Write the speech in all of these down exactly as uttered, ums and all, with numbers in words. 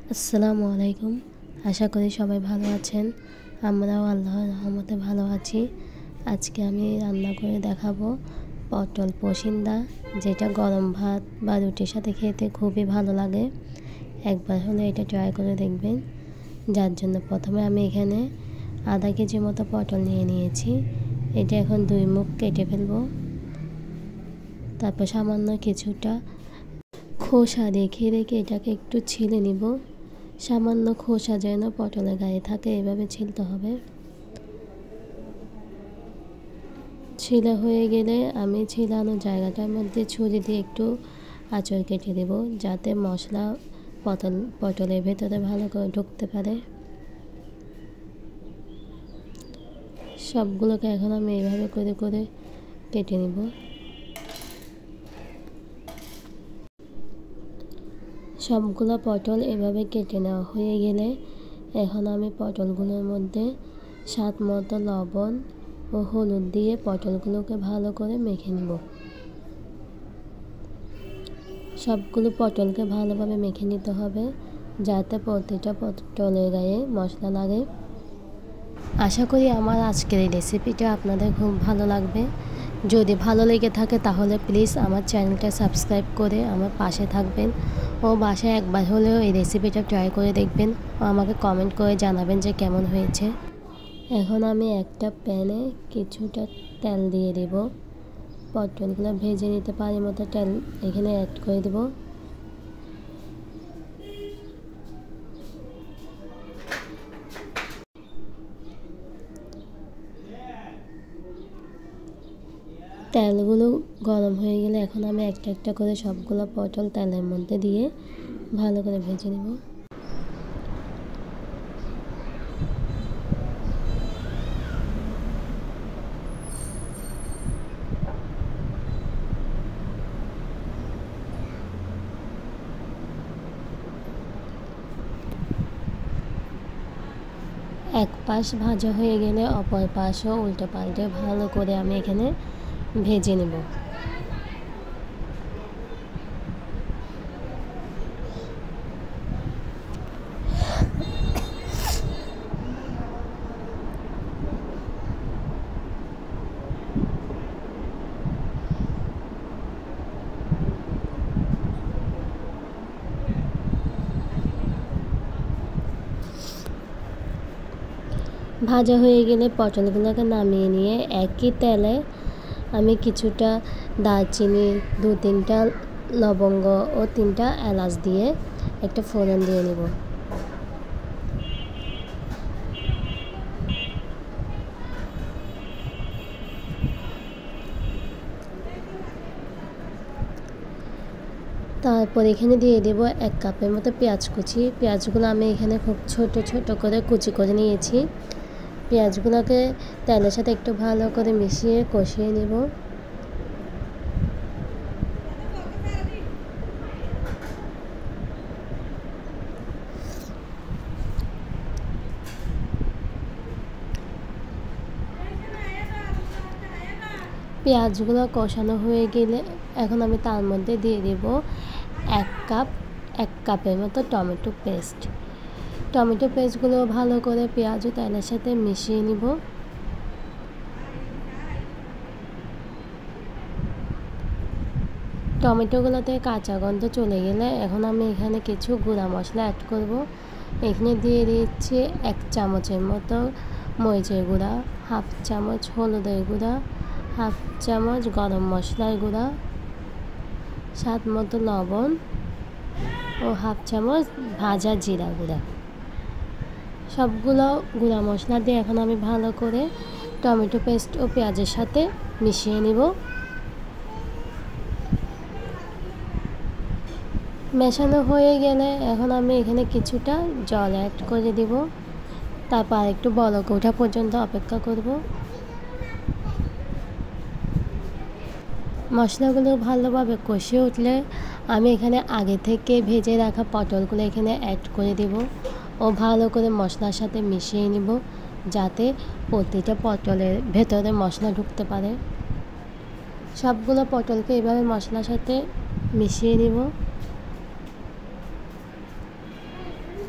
আসসালামু আলাইকুম। আশা করি সবাই ভালো আছেন। আমরাও আল্লাহর রহমতে ভালো আছি। আজকে আমি রান্না করে দেখাবো পটল পসিন্দা, যেটা গরম ভাত বা রুটির সাথে খেতে খুবই ভালো লাগে। একবার হলে এটা ট্রাই করে দেখবেন। যার জন্য প্রথমে আমি এখানে আধা কেজি মতো পটল নিয়ে নিয়েছি। এটা এখন দুই মুখ কেটে ফেলবো। তারপর সামান্য কিছুটা খোসা রেখে রেখে এটাকে একটু ছিলে নিব। সামান্য খোসা যেন পটলের গায়ে থাকে, এভাবে ছিলতে হবে। ছিলা হয়ে গেলে আমি ছিলানো জায়গাটার মধ্যে ছুরি দিয়ে একটু আঁচড় কেটে দেব, যাতে মশলা পটল পটলের ভেতরে ভালো করে ঢুকতে পারে। সবগুলোকে এখন আমি এইভাবে করে করে কেটে নিব। সবগুলো পটল এভাবে কেটে নেওয়া হয়ে গেলে এখন আমি পটলগুলোর মধ্যে স্বাদ মতো লবণ ও হলুদ দিয়ে পটলগুলোকে ভালো করে মেখে নেব। সবগুলো পটলকে ভালোভাবে মেখে নিতে হবে, যাতে প্রতিটা পটলের গায়ে মশলা লাগে। আশা করি আমার আজকের এই রেসিপিটা আপনাদের খুব ভালো লাগবে। যদি ভালো লেগে থাকে তাহলে প্লিজ আমার চ্যানেলটা সাবস্ক্রাইব করে আমার পাশে থাকবেন ও বাসায় একবার হলেও এই রেসিপিটা ট্রাই করে দেখবেন ও আমাকে কমেন্ট করে জানাবেন যে কেমন হয়েছে। এখন আমি একটা প্যানে কিছুটা তেল দিয়ে দেব। পটলগুলো ভেজে নিতে পারি মতো তেল এখানে অ্যাড করে দেব। তেলগুলো গরম হয়ে গেলে এখন আমি একটা একটা করে সবগুলো পটল তেলের মধ্যে দিয়ে ভালো করে ভেজে নেব। এক পাশ ভাজা হয়ে গেলে অপর পাশও উল্টে পাল্টে ভালো করে আমি এখানে ভেজে নেব। ভাজা হয়ে গেলে পটলগুলোকে নামিয়ে নিয়ে একই তেলে আমি কিছুটা দারচিনি, দু তিনটা লবঙ্গ ও তিনটা এলাচ দিয়ে একটা ফোড়ন দিয়ে নেব। তারপর এখানে দিয়ে দেব এক কাপের মতো পেঁয়াজ কুচি। পেঁয়াজগুলো আমি এখানে খুব ছোট ছোট করে কুচি করে নিয়েছি। পেঁয়াজগুলোকে তেলের সাথে একটু ভালো করে মিশিয়ে কষিয়ে নেব। পেঁয়াজগুলো কষানো হয়ে গেলে এখন আমি তার মধ্যে দিয়ে দেব এক কাপ এক কাপের মতো টমেটো পেস্ট। টমেটো পেস্টগুলো ভালো করে পেঁয়াজ ও তেলের সাথে মিশিয়ে নিব। টমেটোগুলোতে কাঁচা গন্ধ চলে গেলে এখন আমি এখানে কিছু গুঁড়া মশলা অ্যাড করব। এখানে দিয়ে দিচ্ছি এক চামচের মতো মরিচের গুঁড়া, হাফ চামচ হলুদের গুঁড়া, হাফ চামচ গরম মশলার গুঁড়া, স্বাদ মতো লবণ ও হাফ চামচ ভাজা জিরা গুঁড়া। সবগুলো গুঁড়া মশলা দিয়ে এখন আমি ভালো করে টমেটো পেস্ট ও পেঁয়াজের সাথে মিশিয়ে নিব। মেশানো হয়ে গেলে এখন আমি এখানে কিছুটা জল অ্যাড করে দিব। তারপর একটু বলক ওঠা পর্যন্ত অপেক্ষা করব। মশলাগুলো ভালোভাবে কষে উঠলে আমি এখানে আগে থেকে ভেজে রাখা পটলগুলো এখানে অ্যাড করে দেব ও ভালো করে মশলার সাথে মিশিয়ে নিব, যাতে প্রতিটা পটলের ভেতরে মশলা ঢুকতে পারে। সবগুলো পটলকে এভাবে মশলার সাথে মিশিয়ে নিব।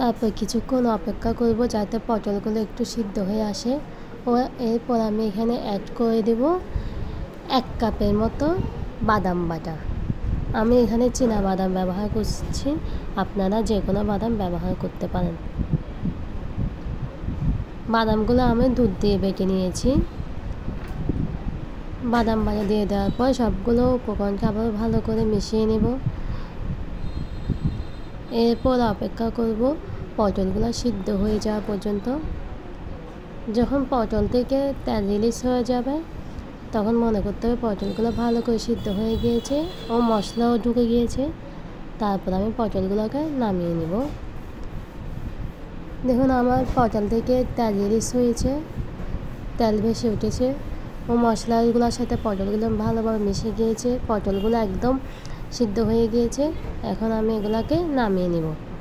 তারপর কিছুক্ষণ অপেক্ষা করব যাতে পটলগুলো একটু সিদ্ধ হয়ে আসে। ও এরপর আমি এখানে অ্যাড করে দেব এক কাপের মতো বাদাম বাটা। আমি এখানে চীনা বাদাম ব্যবহার করছি, আপনারা যে কোনো বাদাম ব্যবহার করতে পারেন। বাদামগুলো আমি দুধ দিয়ে বেটে নিয়েছি। বাদাম বাটা দিয়ে দেওয়ার পর সবগুলো উপকরণকে আবার ভালো করে মিশিয়ে নেব। এরপর অপেক্ষা করব পটলগুলো সিদ্ধ হয়ে যাওয়া পর্যন্ত। যখন পটল থেকে তেল রিলিজ হয়ে যাবে তখন মনে করতে হবে পটলগুলো ভালো করে সিদ্ধ হয়ে গিয়েছে ও মশলাও ঢুকে গিয়েছে। তারপর আমি পটলগুলোকে নামিয়ে নেব। দেখুন আমার পটল থেকে তেল রিলিজ হয়েছে, তেল ভেসে উঠেছে ও মশলাগুলোর সাথে পটলগুলো ভালোভাবে মিশে গিয়েছে। পটলগুলো একদম সিদ্ধ হয়ে গিয়েছে। এখন আমি এগুলোকে নামিয়ে নেব।